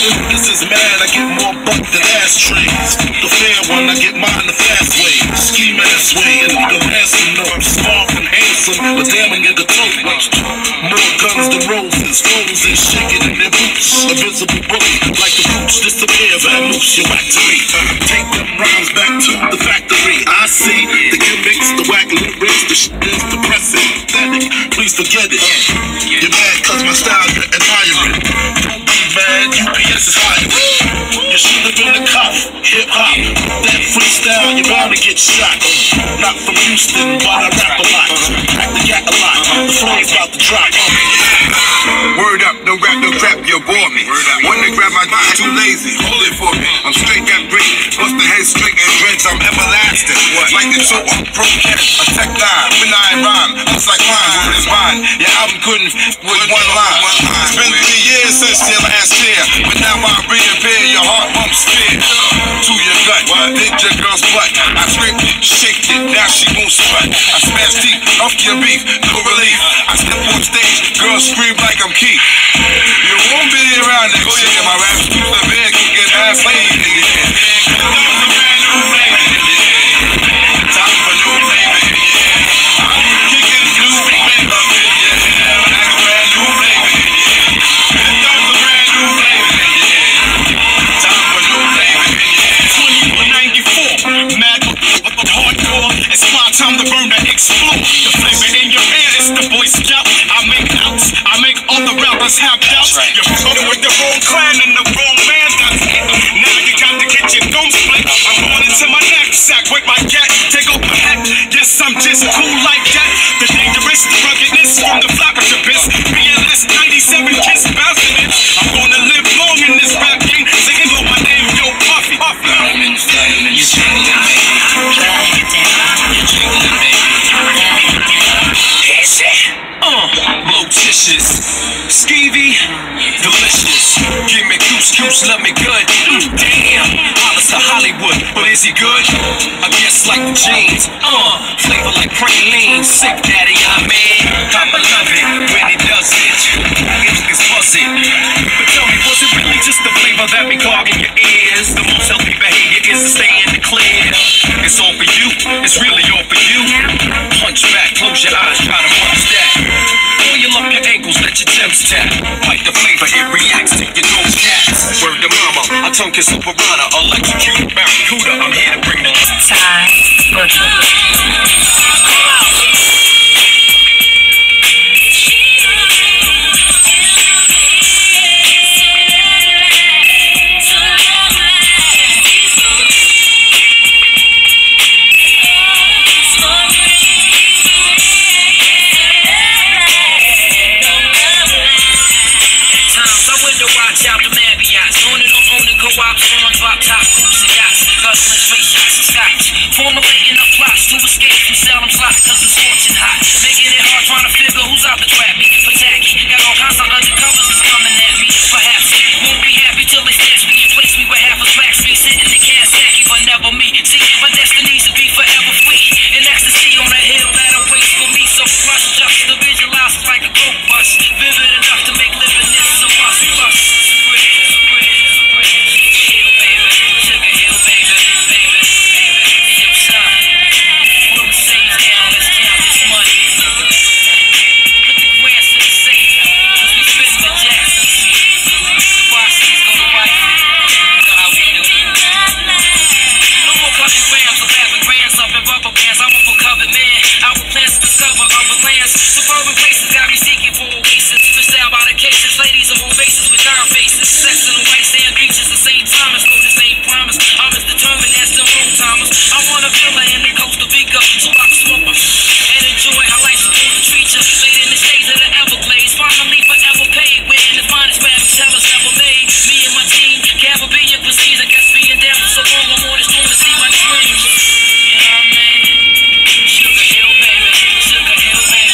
Niggas is mad, I get more butt than ashtrays. The fair one, I get mine the fast way. Ski mask way, and nigga ransom notes. Far from handsome, but damn a nigga tote. More guns than roses, froze and shaking in their boots. A visible bully, like the boots disappear. Vamoose, you whack to me. Take them rhymes back to the factory. I see the gimmicks, the whack lyrics, the shit is depressing. Pathetic, please forget it. You're mad cause my style you're admiring. Don't be mad, UPS is hiring. You should have been a cop, hip hop. That freestyle, you're bound to get shot. Not from Houston, but I rap a lot. Crack the gat a lot, the flame's about to drop. Word up, don't rap, don't crap, you bore me. When they grab my mind, too lazy, hold it for me. I'm straight, got break, bust the head straight and dreads, I'm everlasting. Like the show on Pro Cat, a tech dime, benign rhyme, looks like mine, word is mine. Your album couldn't with one line. It's been 3 years since your last year, but now I reappear, your heart bumps fear. To your gut, did your girl's butt. I scraped it, shaked it, now she won't sweat. I smash deep, off your beef, no relief. I step on stage, girls scream like I'm Keith. You won't be around next year, my rap's too severe, can get half laid in the air. Time for new flavor, yeah. I'm kicking new flavor, yeah. Like a brand new flavor, yeah. Time for brand new flavor, yeah. Time for new flavor, yeah. 2194, mad hardcore. It's my time to burn, to explode. The flavor in your ear is the Boy Scout. I make outs, I make all the rappers have doubts. You're fucking with the wrong clan and the wrong man. Now you got to get your dome split. I'm going into my knapsack with my cat. Take off my hat. Yes, I'm just cool like that. The dangerous, the ruggedness from the flock of the biz. BLS 97 kiss bouncing it. I'm gonna live long in this rap game. Singing on my name, yo, Puffy. Diamond, diamond, you're drinking, baby. You're drinking, baby. Blotitious, skeevy, delicious. Give me goose, love me good. Damn, Hollis to Hollywood, but is he good? I guess like the jeans, flavor like praline. Sick daddy, I mean, I'ma love it when he does it. It's fuzzy, but tell me, was it really just the flavor that be clogging your ears? The most healthy behavior is to stay in the clear. It's all for you, it's really all for you. Punch back, close your eyes, try to watch that. Oil up your ankles, let your gems tap. Like the flavor, it reacts to your nose cats. Word to mama, I tongue kiss a piranha, electrocute barracuda. I'm here to bring the time. Watch out the Marriotts, on it, go out, on drop top, hoops and yachts, guzzling straight shots of scotch, formulating up plots to escape from selling slots, cause it's scorching hot, making it hard trying to figure who's out to trap me, for tacky, got all kinds of undercovers that's coming at me, perhaps it won't be happy till they snatch me and place me where half a smack me, sitting in Kawasaki, but never me, see, my destiny's to be forever free, and ecstasy on a hill that awaits for me, so rush just to visualize like a coke bus, vivid enough to make living this a must. Suburban places got me seeking for oasis. For sale by the cases, ladies of all faces with dark faces. Sex in the white sand beaches of St. Thomas. Go the same promise. I'm as determined as the old timers. I want a villa in the Costa Rica, so I can smoke and enjoy how life's supposed to treat you. Laid in the shades of the Everglades, finally forever paid. Wearing the finest rabbit tellers ever made. Me and my team, Caribbean cuisines. I guess being down for so long, I'm on this room to see my dreams. You know what I mean? Sugar Hill, baby. Sugar Hill, baby.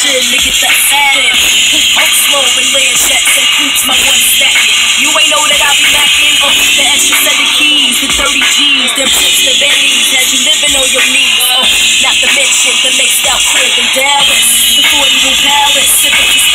action to get the added. I'm slow and laying checks and coops my one stacking. You ain't know that I be lacking. The extra set of keys, the 30 G's, them chips, the Bentleys, had you living on your knees. Not to mention the laced out crib in Dallas, the 40-room palace, sipping to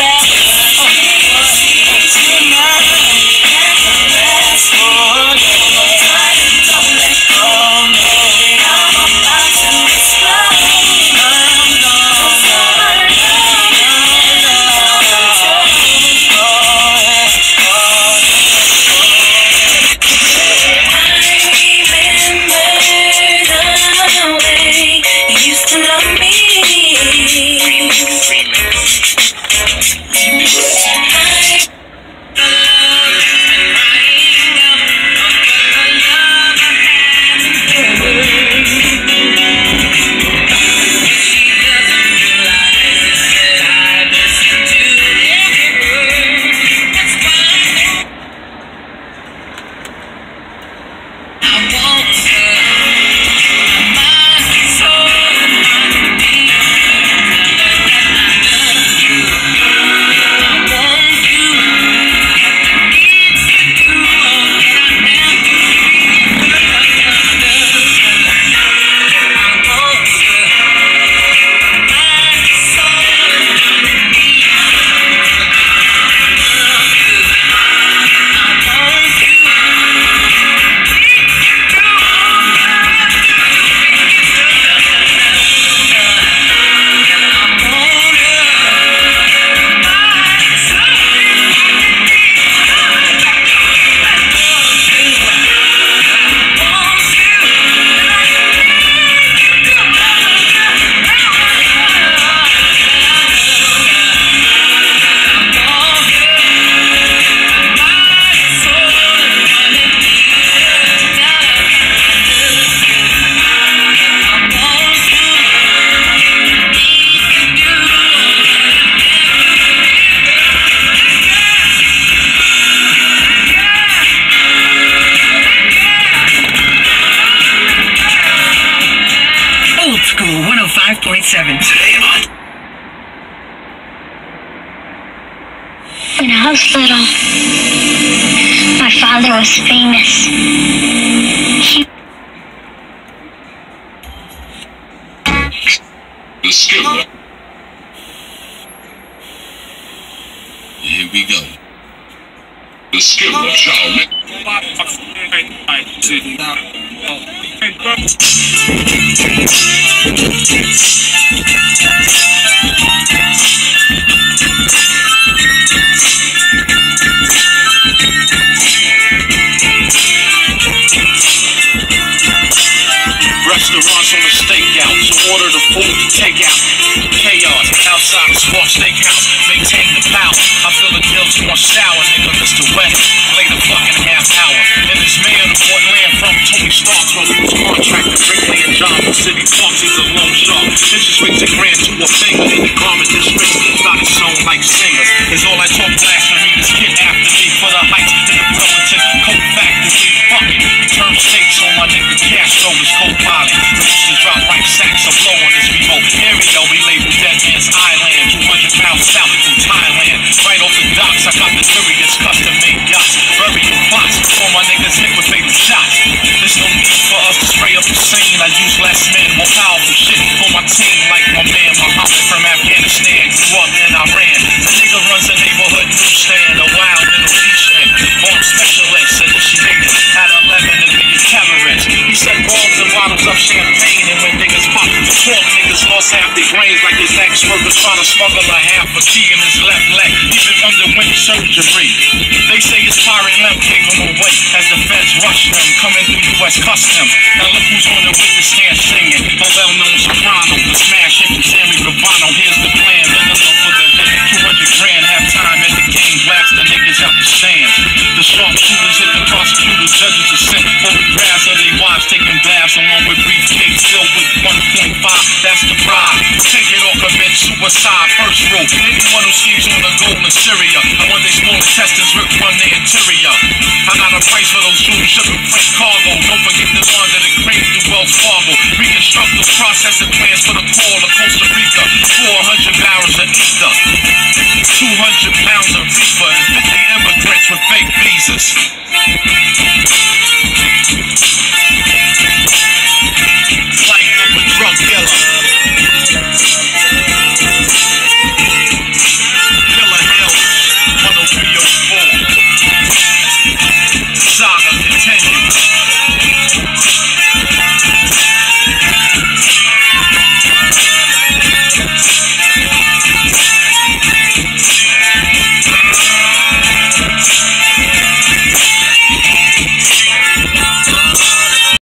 When I was little, my father was famous. The Skiller. Here we go. The Skiller, Charlie. Restaurants on the stakeout, so order the food to take out. Chaos, outside the sports steakhouse, maintain the power. I feel the guilt's more sour, nigga, Mr. Wet. Late a fucking half hour. And this man who bought land from Tony Stark, who's contractor, Brickley and John City Parks, he's a loan shark. Disrespect to grand to a finger in the garment district. Started song like singers. Is all I talk blasphemy. This kid after me for the heights in the Burlington Coke Factory. Fuck it, return stakes on my nigga Castro is co-pilot. Producers drop right sacks of blow on this remote area. We label Dead Man's Island, 200 pounds south from Thailand. Right off the docks, I got the curious custom-made yachts. Burial plots, all my niggas hit with fatal shots. There's no need for us to spray up the scene. I use less men, more powerful shit for my team. Like my man Muhammad from Afghanistan, grew up in Iran. The nigga runs a neighborhood newsstand, a wild Middle Eastern. Born specialist, initiated at 11 to be a terrorist. He said bombs and bottles of champagne, and when niggas pop the talk, niggas lost half their brains like his ex-worker trying to smuggle a half a key in his left leg. Even underwent surgery. They say his pirate limp gave him away as the feds rushed him, coming through U.S. Customs. Now look who's on the witness stand singing. A well-known soprano, the smash hit from Sammy Gravano. Here's the plan, minimum for the hit. 200 grand, half time at the game, blast the niggas out the stands. The sharpshooters hit the prosecutors, judges are sent photographs of their wives taking baths along with briefcase filled with 1.5. That's the bribe. Take it or commit suicide. First rule, anyone who schemes on the gold in Syria, and when they small intestines rip from their interior. I got a price for those Jews, sugar freight cargo. Don't forget the one that it craved through Wells Fargo. Reconstruct the process and plan